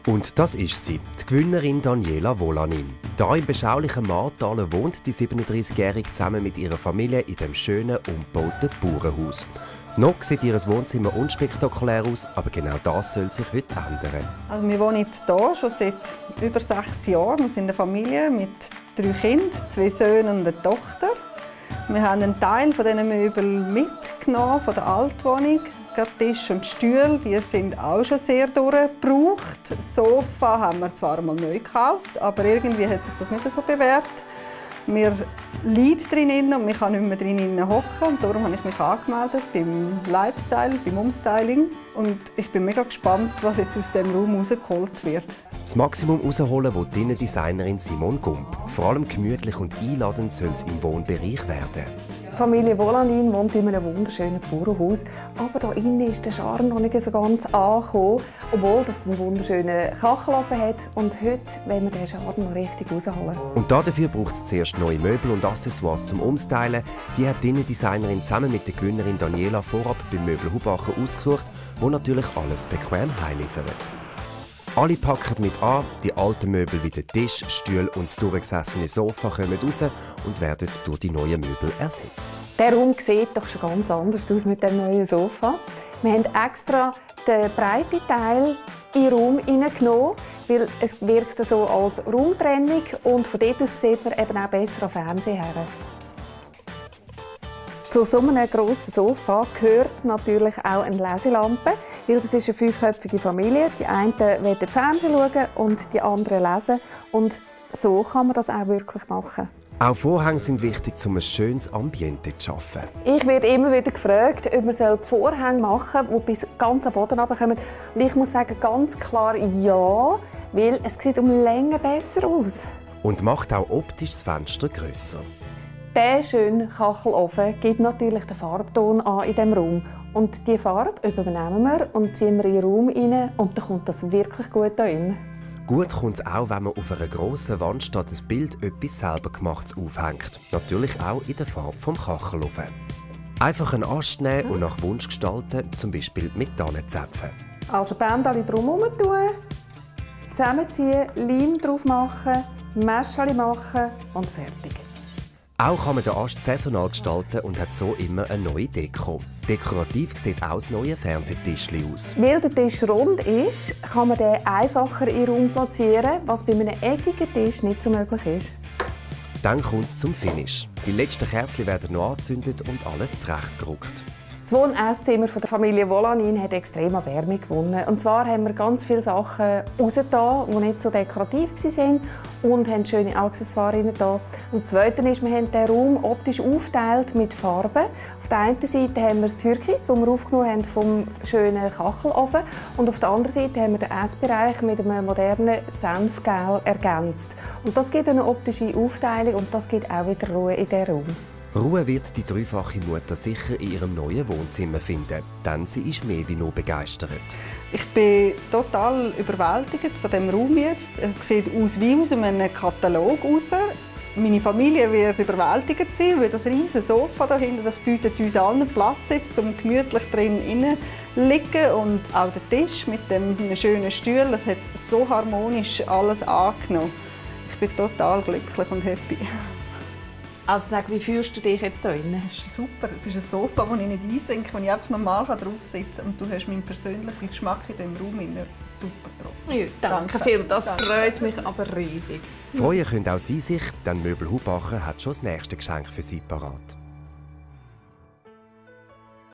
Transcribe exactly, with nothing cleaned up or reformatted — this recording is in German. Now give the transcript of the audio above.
Und das ist sie, die Gewinnerin Daniela Volanin. Hier im beschaulichen Martalen wohnt die siebenunddreißigjährige zusammen mit ihrer Familie in dem schönen, umgebauten Bauernhaus. Noch sieht ihr Wohnzimmer unspektakulär aus, aber genau das soll sich heute ändern. Also wir wohnen hier schon seit über sechs Jahren. Wir sind eine Familie mit drei Kindern, zwei Söhnen und einer Tochter. Wir haben einen Teil von diesen Möbeln mitgenommen, von der Altwohnung. Gerade Tisch und Stühle, die sind auch schon sehr durchgebraucht. Das Sofa haben wir zwar einmal neu gekauft, aber irgendwie hat sich das nicht so bewährt. Wir leiden drinnen und ich kann nicht mehr drinnen hocken. Und darum habe ich mich angemeldet beim Lifestyle, beim Umstyling. Und ich bin mega gespannt, was jetzt aus diesem Raum rausgeholt wird. Das Maximum herausholen will die Innendesignerin Simone Gump. Vor allem gemütlich und einladend soll es im Wohnbereich werden. Die Familie Volanin wohnt in einem wunderschönen Bauernhaus, aber hier innen ist der Charme noch nicht so ganz angekommen, obwohl es einen wunderschönen Kachelofen hat. Und heute wollen wir diesen Charme noch richtig rausholen. Und dafür braucht es zuerst neue Möbel und Accessoires zum Umstylen. Die hat die Innendesignerin zusammen mit der Gewinnerin Daniela vorab beim Möbel Hubacher ausgesucht, wo natürlich alles bequem heimliefert. Alle packen mit an, die alten Möbel wie der Tisch, Stuhl und das durchgesessene Sofa kommen raus und werden durch die neuen Möbel ersetzt. Der Raum sieht doch schon ganz anders aus mit dem neuen Sofa. Wir haben extra den breiten Teil in den Raum hineingenommen, weil es wirkt so als Raumtrennung und von dort aus sieht man eben auch besser am Fernseher her. Zu so einem grossen Sofa gehört natürlich auch eine Leselampe, weil das ist eine fünfköpfige Familie. Die einen wollen Fernsehen schauen und die anderen lesen. Und so kann man das auch wirklich machen. Auch Vorhänge sind wichtig, um ein schönes Ambiente zu schaffen. Ich werde immer wieder gefragt, ob man Vorhänge machen soll, die bis ganz am Boden runterkommen. Und ich muss sagen, ganz klar ja, weil es sieht um Länge besser aus. Und macht auch optisch das Fenster grösser. Dieser schöne Kachelofen gibt natürlich den Farbton an in diesem Raum. Und diese Farbe übernehmen wir und ziehen wir in den Raum rein und dann kommt das wirklich gut hier rein. Gut kommt es auch, wenn man auf einer grossen Wand statt ein Bild etwas selber gemachtes aufhängt. Natürlich auch in der Farbe vom Kachelofen. Einfach einen Ast nehmen und nach Wunsch gestalten, zum Beispiel mit Tannenzäpfen. Also Bändchen drumherum tun, zusammenziehen, Leim drauf machen, Mäschchen machen und fertig. Auch kann man den Ast saisonal gestalten und hat so immer eine neue Deko. Dekorativ sieht auch das neue Fernsehtischli aus. Weil der Tisch rund ist, kann man den einfacher in den Raum platzieren, was bei einem eckigen Tisch nicht so möglich ist. Dann kommt es zum Finish. Die letzten Kerzen werden noch angezündet und alles zurechtgerückt. Das Wohn-Esszimmer der Familie Volanin hat extrem an Wärme gewonnen. Und zwar haben wir ganz viele Sachen rausgetan, die nicht so dekorativ waren und haben schöne Accessoires reingetan. Und das Zweite ist, wir haben den Raum optisch aufgeteilt mit Farben. Auf der einen Seite haben wir das Türkis, das wir aufgenommen haben vom schönen Kachelofen. Und auf der anderen Seite haben wir den Essbereich mit einem modernen Senfgel ergänzt. Und das gibt eine optische Aufteilung und das gibt auch wieder Ruhe in diesen Raum. Ruhe wird die dreifache Mutter sicher in ihrem neuen Wohnzimmer finden, denn sie ist mehr wie nur begeistert. Ich bin total überwältigt von diesem Raum jetzt. Es sieht aus wie aus einem Katalog raus. Meine Familie wird überwältigt sein, weil das riesige Sofa da hinten, das bietet uns allen Platz jetzt, um gemütlich drin zu liegen. Und auch der Tisch mit dem schönen Stuhl, das hat so harmonisch alles angenommen. Ich bin total glücklich und happy. Also sag, wie fühlst du dich jetzt hier drin? Es ist super. Es ist ein Sofa, das ich nicht einsenke, wo ich einfach normal drauf sitzen kann. Und du hast meinen persönlichen Geschmack in diesem Raum super getroffen. Ja, danke, danke viel. Das danke. Freut mich aber riesig. Freuen können auch Sie sich, denn Möbel Hubacher hat schon das nächste Geschenk für Sie parat.